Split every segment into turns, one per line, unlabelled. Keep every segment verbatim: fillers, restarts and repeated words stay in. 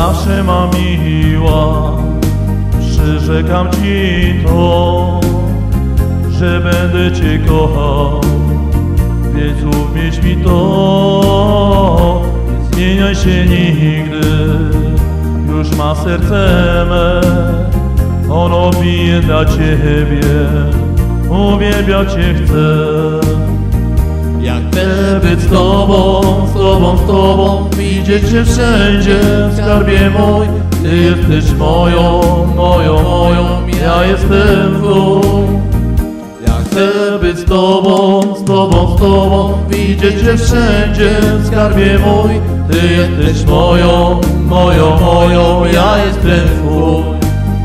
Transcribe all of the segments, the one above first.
zawsze ma miła, przyrzekam Ci to, że będę Cię kochał, więc uwierz mi to. Nie zmieniaj się nigdy, już ma serce me, ono bije dla Ciebie, uwielbia Cię chcę. Jak chcę być z Tobą, z Tobą, z Tobą, widzieć Cię wszędzie, skarbie mój. Ty jesteś moją, moją, moją, ja jestem Twój. Jak chcę być z Tobą, z Tobą, z Tobą, widzieć Cię wszędzie, skarbie mój. Ty jesteś moją, moją, moją, ja jestem Twój.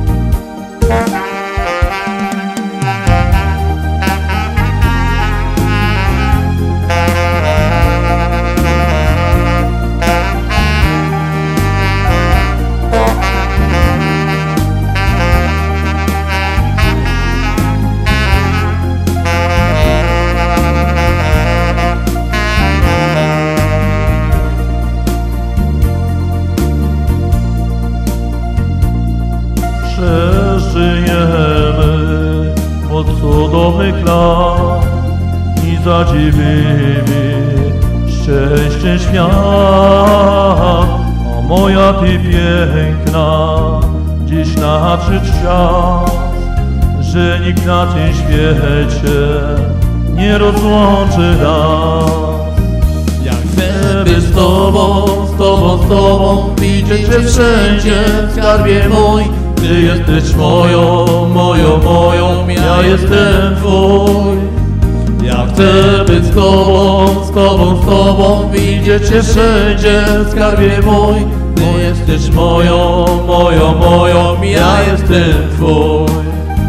Przeżyjemy od cudownych lat i zadziwimy szczęście świat. O moja Ty piękna, dziś nadszedł czas, że nikt na tym świecie nie rozłączy nas. Jak chcę być z Tobą, z Tobą, z Tobą, widzieć Cię wszędzie, skarbie mój. Ty jesteś moją, moją, moją, ja jestem Twój. Ja chcę być z Tobą, z Tobą, z Tobą, widzieć Cię wszędzie, skarbie mój. Ty jesteś moją, moją, moją, ja jestem Twój.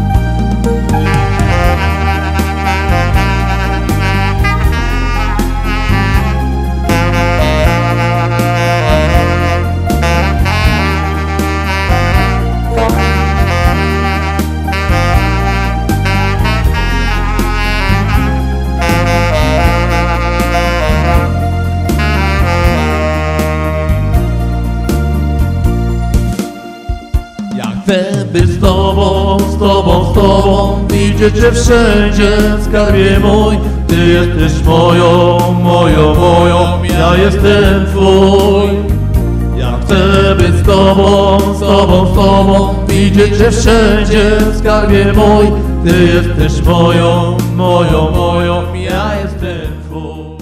Chcę być z Tobą, z Tobą, z Tobą, widzieć Cię wszędzie, skarbie mój. Ty jesteś moją, moją, moją, ja jestem Twój. Ja chcę być z Tobą, z Tobą, z Tobą, widzieć Cię wszędzie, skarbie mój. Ty jesteś moją, moją, moją, ja jestem Twój.